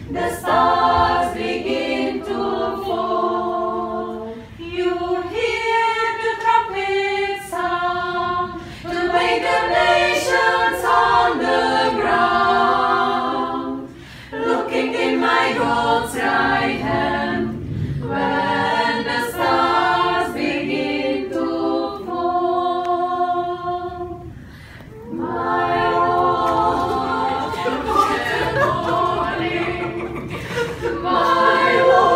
the stars begin to fall. You hear the trumpet sound to wake the nations on the ground. Looking in my God's right hand, when the stars begin to fall. My Lord, what a morning! My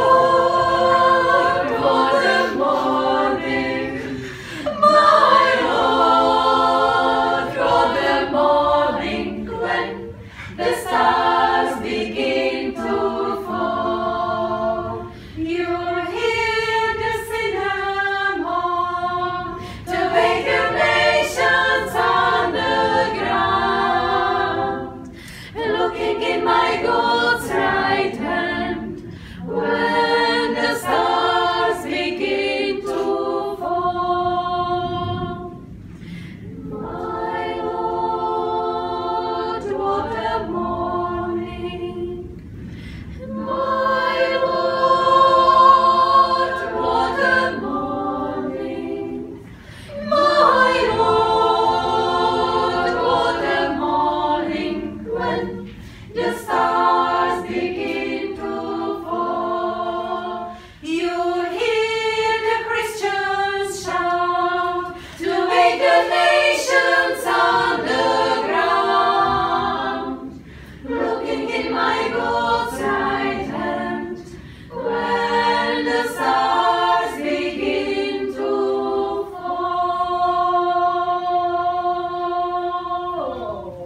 Lord, what a morning! My Lord, what a morning when the stars begin to fall. You hear the cinnamon to wake the nations on the ground. Looking in my God's right hand, when the stars begin to fall. My Lord, what a morning! My Lord, what a morning! My Lord, what a morning when the stars begin to fall. You hear the Christians shout to wake the nations on the ground. Looking in my God's right hand, when the stars begin to fall.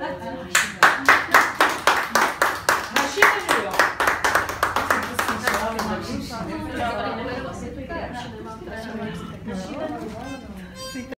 Grazie.